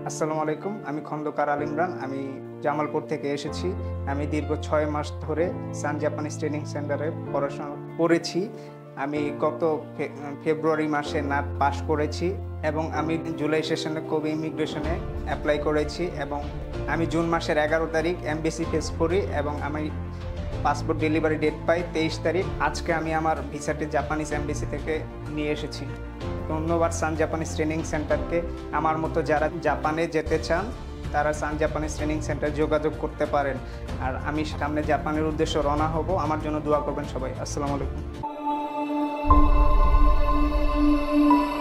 আসসালামু আলাইকুম। আমি খন্দকার আল ইমরান। আমি জামালপুর থেকে এসেছি। আমি দীর্ঘ 6 মাস ধরে সান জাপানিজ ট্রেনিং সেন্টারে পড়াশোনা করেছি। আমি গত ফেব্রুয়ারি মাসে নাট পাস করেছি এবং আমি জুলাই সেশনে কবি ইমিগ্রেশনে অ্যাপ্লাই করেছি এবং আমি জুন মাসের 11 তারিখ এমবেসি ফেস করি এবং আমি পাসপোর্ট ডেলিভারি ডেট পাই 23 তারিখ। আজকে আমি আমার ভিসাটি জাপানিজ এমবেসি থেকে নিয়ে এসেছি। ধন্যবাদ সান জাপানিজ ট্রেনিং সেন্টারকে। আমার মতো যারা জাপানে যেতে চান তারা সান জাপানিজ ট্রেনিং সেন্টার যোগাযোগ করতে পারেন। আর আমি সামনে জাপানের উদ্দেশ্যে রওনা হব। আমার জন্য দোয়া করবেন সবাই। আসসালামু আলাইকুম।